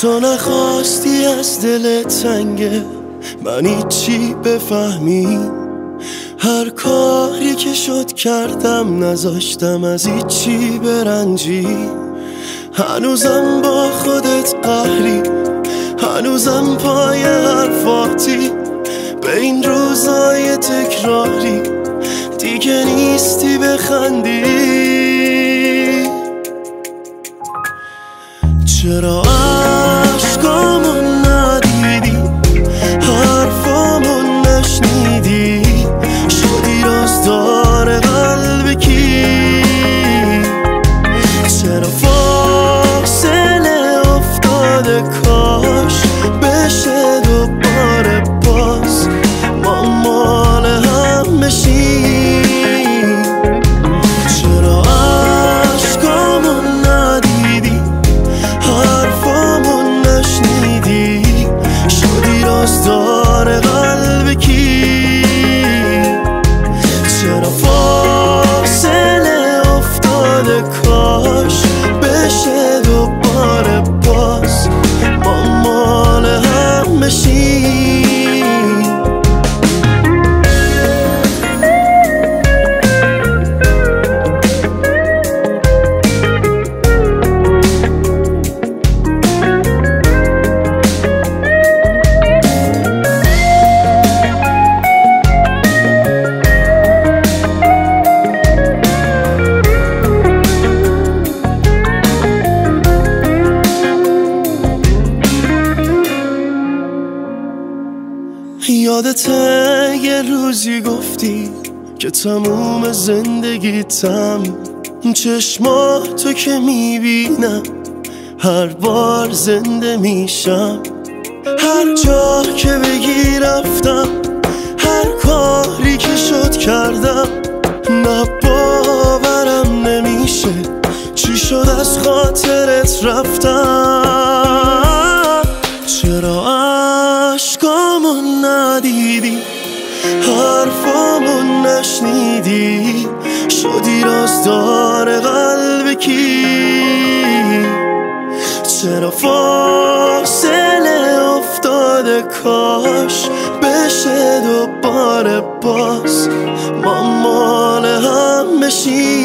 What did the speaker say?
تو نخواستی از دل تنگه من هیچی بفهمی، هر کاری که شد کردم نذاشتم از هیچی برنجی. هنوزم با خودت قهری، هنوزم پای حرفاتی، به این روزای تکراری دیگه نیستی بخندی. چرا عشقامو ندیدی، حرفامو نشنیدی، شدی رازدار قلب کی؟ چرا فاصله افتاده، کاش بشه دوباره باز ما مال هم بشیم. چرا عشقامو ندیدی، حرفامو نشنیدی، شدی رازدار قلب کی؟ چرا فاصله افتاده، کاش بشه دوباره باز ما مال هم بشیم. یادته یه روزی گفتی که تموم زندگیتم، چشماتو که میبینم هر بار زنده میشم. هر جا که بگی رفتم، هر کاری که شد کردم، نه باورم نمیشه چی شد از خاطرت رفتم. چرا عشقامو ندیدی، حرفامو نشنیدی، شدی رازدار قلب کی؟ چرا فاصله افتاده، کاش بشه دوباره باز ما مال هم بشیم.